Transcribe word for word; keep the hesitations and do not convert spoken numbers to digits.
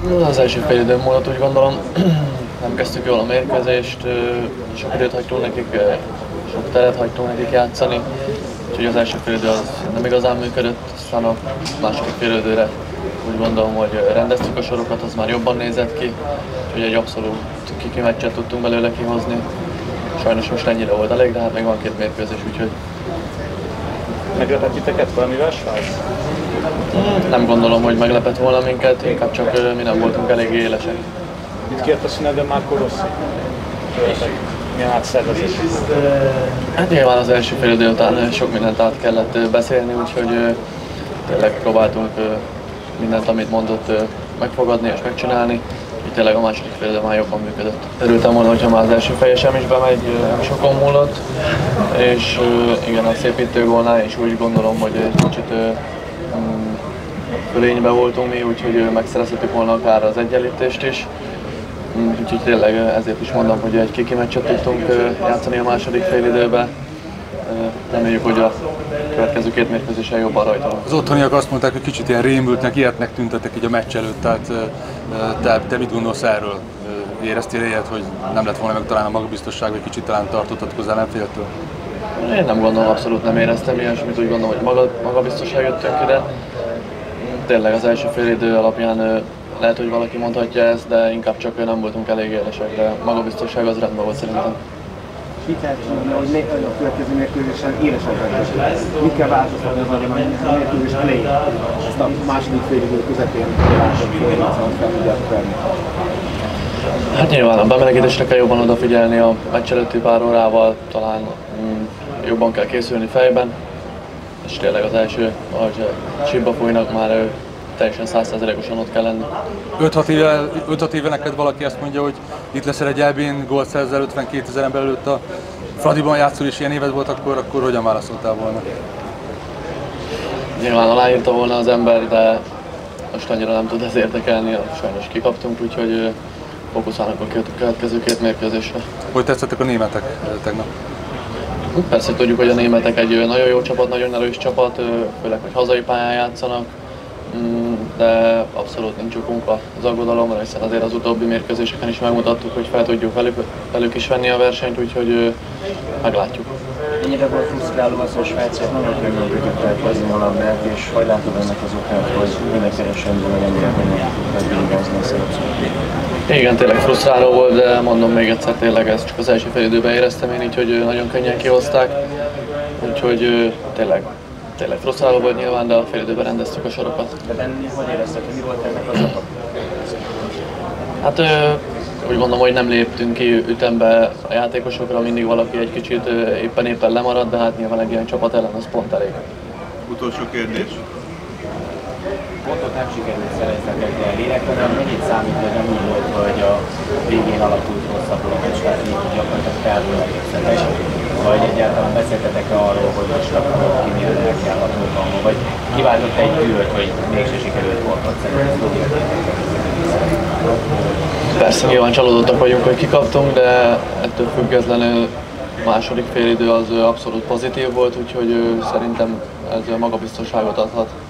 Az első fél időn múlott úgy gondolom, nem kezdtük jól a mérkőzést, sok időt hagytunk nekik, sok teret hagytunk nekik játszani, úgyhogy az első fél idő az nem igazán működött, aztán a második fél időre úgy gondolom, hogy rendeztük a sorokat, az már jobban nézett ki, úgyhogy egy abszolút kiki meccset tudtunk belőle kihozni. Sajnos most ennyire volt elég, de hát még van két mérkőzés, úgyhogy... Meglepett titeket valamivel Svájc? Nem gondolom, hogy meglepett volna minket, inkább csak mi nem voltunk eléggé élesek. Mit kért a szünetben Marco Rossi? Milyen átszervezés? Hát nyilván az első fél idő után sok mindent át kellett beszélni, úgyhogy tényleg próbáltunk mindent, amit mondott, megfogadni és megcsinálni. Így tényleg a második fél idő már jobban működött. Örültem volna, hogyha már az első feje sem is bemegy, nem sokon múlott. És igen, a szépítő gólnál is úgy gondolom, hogy egy kicsit fölénybe voltunk mi, úgyhogy megszerezhetük volna akár az egyenlítést is. Úgyhogy tényleg ezért is mondom, hogy egy kiki meccset tudtunk játszani a második fél időben. Reméljük, hogy a következő két mérkőzésen jobban rajta. Az otthoniak azt mondták, hogy kicsit ilyen rémültnek, ilyetnek tüntettek így a meccs előtt, tehát te, te mit gondolsz erről? Éreztél ilyet, hogy nem lett volna meg talán a magabiztosság, vagy kicsit talán tartottad hozzá ellenféltől? Én nem gondolom, abszolút nem éreztem ilyesmit, úgy gondolom, hogy maga, magabiztosság jöttünk ide. Tényleg az első fél idő alapján lehet, hogy valaki mondhatja ezt, de inkább csak nem voltunk elég élesek, de magabiztosság az rendben volt szerintem. Mit lehet mondani, hogy a következő mérkőzésen élesebbek lesz? Mit kell változtatni az agyon a mérkőzés elején? Ezt a második fél idő közepén látom folyamatosan fel tudjátok venni. Hát nyilván a bemelegítésre kell jobban odafigyelni a meccs előtti pár órával, talán mm, jobban kell készülni fejben. És tényleg az első, ahogy csípba folynak, már teljesen száz százalékosan ott kell lenni. öt-hat éve, öt-hat éve neked valaki azt mondja, hogy itt leszel egy é bén, gólt szerzel ötvenkétezer ember előtt, a Fradiban játszol és ilyen éved volt, akkor, akkor hogyan válaszoltál volna? Nyilván aláírta volna az ember, de most annyira nem tud ez érdekelni, sajnos kikaptunk, úgyhogy fókuszálnak a következő két mérkőzésre. Hogy tetszettek a németek tegnap? Persze tudjuk, hogy a németek egy nagyon jó csapat, nagyon erős csapat, főleg, hogy hazai pályán játszanak, de abszolút nincs okunk az aggodalomra, hiszen azért az utóbbi mérkőzéseken is megmutattuk, hogy fel tudjuk velük, velük is venni a versenyt, úgyhogy meglátjuk. Ennyire volt frusztráló az, hogy Svájcért nagyon könnyen tudjuk elkezdeni a labdát, és hogy látod ennek az okát, hogy mindenkeresen hogy ennyire könnyen tudjuk végighozni a szerepszót? Igen, tényleg frusztráló volt, de mondom még egyszer, tényleg ezt csak az első fél időben éreztem én így, hogy nagyon könnyen kihozták, úgyhogy tényleg, tényleg frusztráló volt nyilván, de a fél időben rendeztük a sorokat. De benni hogy érezted, hogy mi volt ennek az oka? Hát úgy gondolom, hogy nem léptünk ki ütembe a játékosokra, mindig valaki egy kicsit éppen-éppen lemarad, de hát nyilván egy ilyen csapat ellen az pont elég. Utolsó kérdés. Pontot nem sikerült szereznetek, de lélekben mennyit számít, hogy nem úgy volt, hogy a végén alakult rosszabbul a meccs, tehát így gyakorlatilag felvőlegeztetek, vagy egyáltalán beszéltetek-e arról, hogy most akkor ki mire el kell hatóban, vagy kiváltott egy tűrt, hogy mégse sikerült pontot szerezni. Persze nyilván csalódottak vagyunk, hogy kikaptunk, de ettől függetlenül a második félidő az abszolút pozitív volt, úgyhogy szerintem ez magabiztosságot adhat.